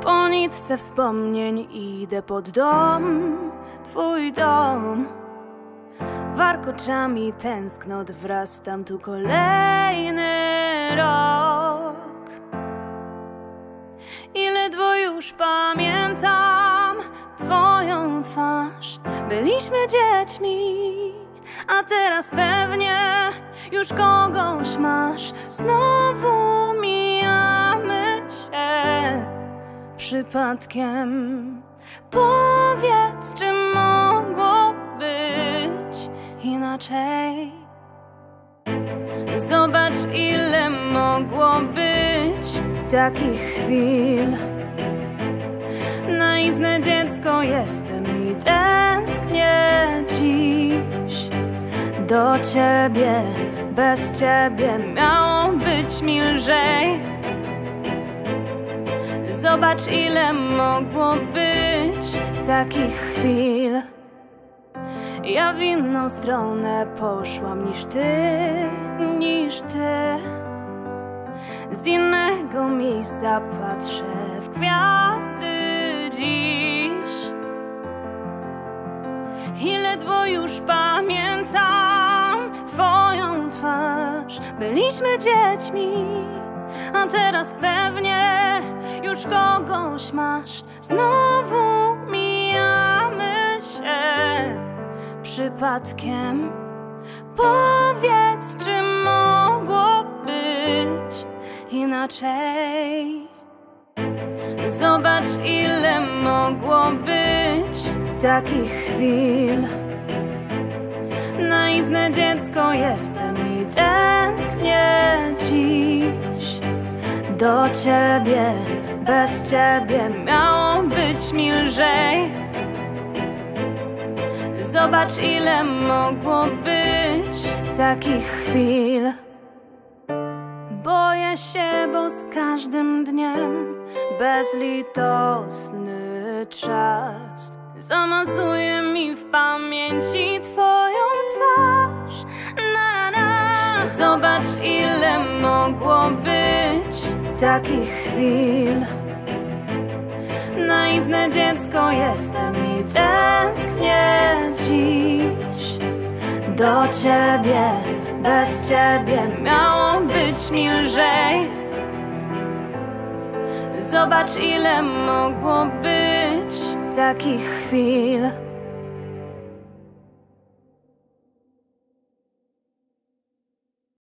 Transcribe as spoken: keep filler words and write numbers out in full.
Po nitce wspomnień idę pod dom, twój dom. Warkoczami tęsknot wrastam tu kolejny rok. I ledwo już pamiętam twoją twarz. Byliśmy dziećmi, a teraz pewnie już kogoś masz. Znowu mijamy się przypadkiem. Powiedz, czy mogło być inaczej? Zobacz, ile mogło być takich chwil. Naiwne dziecko jestem i tęsknię dziś do ciebie. Bez ciebie miało być mi lżej. Zobacz, ile mogło być takich chwil. Ja w inną stronę poszłam niż ty, niż ty. Z innego miejsca patrzę w gwiazdy dziś. I ledwo już pamiętam twoją twarz. Byliśmy dziećmi, a teraz pewnie już kogoś masz. Znowu mijamy się przypadkiem. Powiedz, czy mogło być inaczej? Zobacz, ile mogło być takich chwil. Naiwne dziecko jestem i tęsknię dziś do ciebie. Bez ciebie miało być mi lżej. Zobacz, ile mogło być takich chwil. Boję się, bo z każdym dniem bezlitosny czas zamazuje mi w pamięci twoją twarz. Na, na, na. Zobacz, ile mogło być takich chwil. Naiwne dziecko jestem i tęsknię dziś do ciebie. Bez ciebie miało być mi lżej. Zobacz, ile mogło być takich chwil.